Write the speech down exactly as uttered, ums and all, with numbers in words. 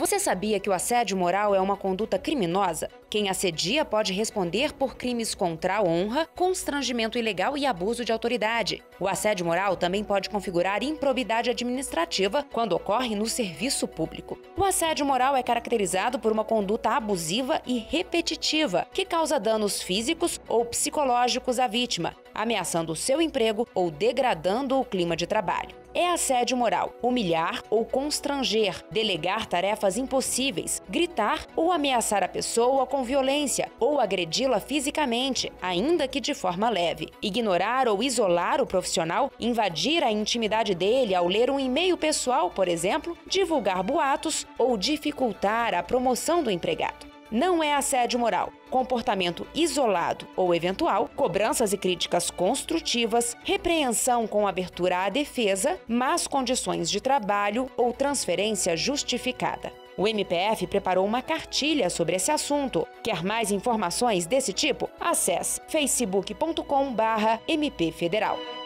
Você sabia que o assédio moral é uma conduta criminosa? Quem assedia pode responder por crimes contra a honra, constrangimento ilegal e abuso de autoridade. O assédio moral também pode configurar improbidade administrativa quando ocorre no serviço público. O assédio moral é caracterizado por uma conduta abusiva e repetitiva, que causa danos físicos ou psicológicos à vítima, ameaçando o seu emprego ou degradando o clima de trabalho. É assédio moral humilhar ou constranger, delegar tarefas impossíveis, gritar ou ameaçar a pessoa com violência ou agredi-la fisicamente, ainda que de forma leve, ignorar ou isolar o profissional, invadir a intimidade dele ao ler um e-mail pessoal, por exemplo, divulgar boatos ou dificultar a promoção do empregado. Não é assédio moral, comportamento isolado ou eventual, cobranças e críticas construtivas, repreensão com abertura à defesa, más condições de trabalho ou transferência justificada. O M P F preparou uma cartilha sobre esse assunto. Quer mais informações desse tipo? Acesse facebook ponto com barra M P Federal.